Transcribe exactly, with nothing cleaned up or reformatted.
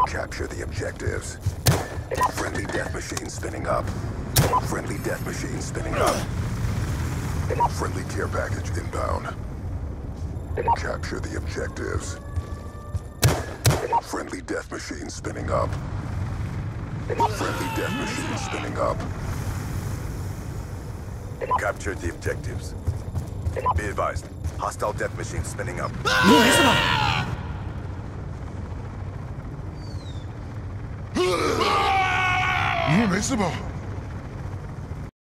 Capture the objectives. Friendly death machine spinning up. Friendly death machine spinning up. Friendly care package inbound. Capture the objectives. Friendly death machine spinning up. Friendly death machine spinning up. Capture the objectives. Be advised. Hostile death machine spinning up. もう餌だ。 もうメスバ